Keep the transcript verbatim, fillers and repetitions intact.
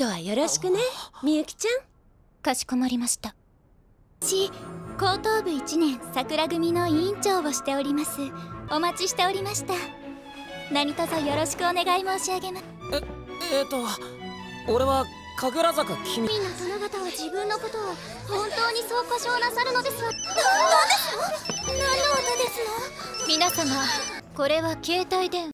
とはよろしくね、みゆきちゃん。 かしこまりました。私、高等部いちねん桜組の委員長をしております。お待ちしておりました。何卒よろしくお願い申し上げます。 え、えーと俺は神楽坂君。 みんな殿方は自分のことを本当にそう過小なさるのですわ。何ですの？何の音ですの？皆様、これは携帯電話。